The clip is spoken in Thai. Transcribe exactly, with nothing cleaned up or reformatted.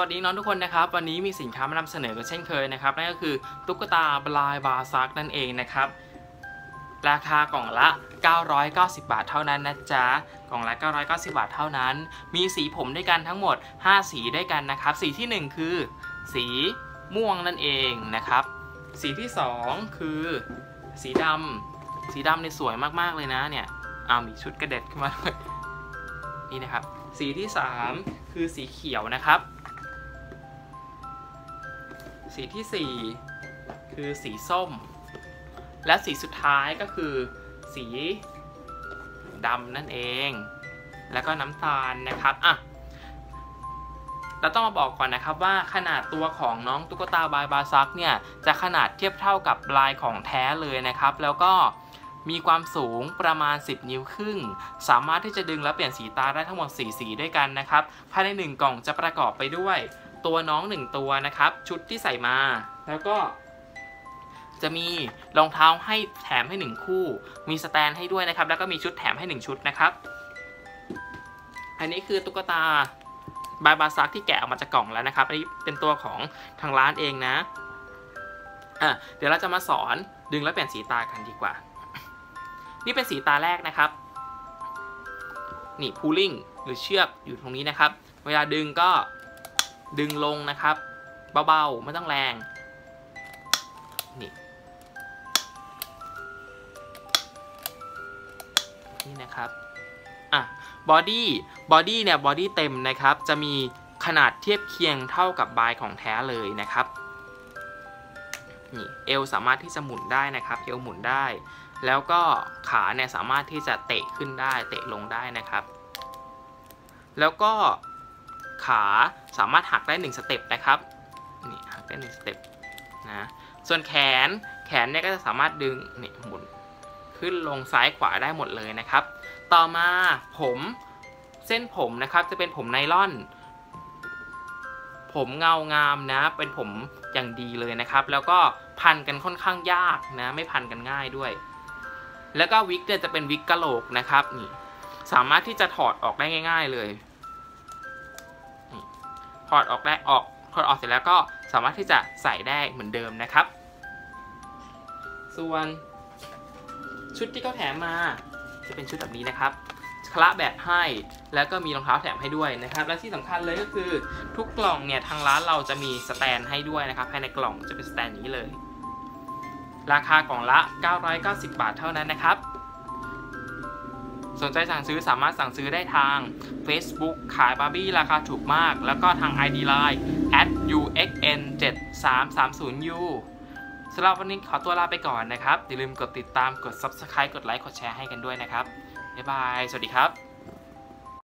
สวัสดีน้องทุกคนนะครับวันนี้มีสินค้ามานำเสนอกันเช่นเคยนะครับนั่นก็คือตุ๊กตาบลายบาซักนั่นเองนะครับราคากล่องละเก้าร้อยเก้าสิบบาทเท่านั้นนะจ๊ะกล่องละเก้าร้อยเก้าสิบบาทเท่านั้นมีสีผมด้วยกันทั้งหมดห้าสีด้วยกันนะครับสีที่หนึ่งคือสีม่วงนั่นเองนะครับสีที่สองคือสีดำสีดำเนี่ยสวยมากๆเลยนะเนี่ยอ้าวมีชุดกระเด็ดขึ้นมาด้วยนี่นะครับสีที่สามคือสีเขียวนะครับสีที่สี่คือสีส้มและสีสุดท้ายก็คือสีดำนั่นเองแล้วก็น้ำตาลนะครับอ่ะเราต้องมาบอกก่อนนะครับว่าขนาดตัวของน้องตุ๊กตาบลายบาซักเนี่ยจะขนาดเทียบเท่ากับลายของแท้เลยนะครับแล้วก็มีความสูงประมาณสิบนิ้วครึ่งสามารถที่จะดึงและเปลี่ยนสีตาได้ทั้งหมดสี่สีด้วยกันนะครับภายในหนึ่งกล่องจะประกอบไปด้วยตัวน้องหนึ่งตัวนะครับชุดที่ใส่มาแล้วก็จะมีรองเท้าให้แถมให้หนึ่งคู่มีสแตนให้ด้วยนะครับแล้วก็มีชุดแถมให้หนึ่งชุดนะครับอันนี้คือตุ๊กตาบลายบาซักที่แกะออกมาจากกล่องแล้วนะครับอันนี้เป็นตัวของทางร้านเองนะอ่ะเดี๋ยวเราจะมาสอนดึงและเปลี่ยนสีตากันดีกว่านี่เป็นสีตาแรกนะครับนี่พูลิ่งหรือเชือกอยู่ตรงนี้นะครับเวลาดึงก็ดึงลงนะครับเบาๆไม่ต้องแรงนี่นี่นะครับอ่ะบอดี้บอดี้เนี่ยบอดี้เต็มนะครับจะมีขนาดเทียบเคียงเท่ากับบายของแท้เลยนะครับนี่เอวสามารถที่จะหมุนได้นะครับเอวหมุนได้แล้วก็ขาเนี่ยสามารถที่จะเตะขึ้นได้เตะลงได้นะครับแล้วก็ขาสามารถหักได้หนึ่งสเต็ปนะครับนี่หักได้หนึ่งสเต็ปนะส่วนแขนแขนเนี่ยก็จะสามารถดึงนี่หมุนขึ้นลงซ้ายขวาได้หมดเลยนะครับต่อมาผมเส้นผมนะครับจะเป็นผมไนล่อนผมเงางามนะเป็นผมอย่างดีเลยนะครับแล้วก็พันกันค่อนข้างยากนะไม่พันกันง่ายด้วยแล้วก็วิกเนี่ยจะเป็นวิกกะโหลกนะครับนี่สามารถที่จะถอดออกได้ง่ายๆเลยนี่ถอดออกได้ออกถอดออกเสร็จแล้วก็สามารถที่จะใส่ได้เหมือนเดิมนะครับส่วนชุดที่เขาแถมมาจะเป็นชุดแบบนี้นะครับคละแบบให้แล้วก็มีรองเท้าแถมให้ด้วยนะครับและที่สำคัญเลยก็คือทุกกล่องเนี่ยทางร้านเราจะมีสแตนให้ด้วยนะครับภายในกล่องจะเป็นสแตนนี้เลยราคากล่องละเก้าร้อยเก้าสิบบาทเท่านั้นนะครับสนใจสั่งซื้อสามารถสั่งซื้อได้ทาง Facebook ขายบาร์บี้ราคาถูกมากแล้วก็ทาง ไอ ดี ไลน์ แอท ยู เอ็กซ์ เอ็น เจ็ด สาม สาม ศูนย์ ยู สำหรับวันนี้ขอตัวลาไปก่อนนะครับอย่าลืมกดติดตามกด ซับสไครบ์ กดไลค์กดแชร์ให้กันด้วยนะครับบ๊ายบายสวัสดีครับ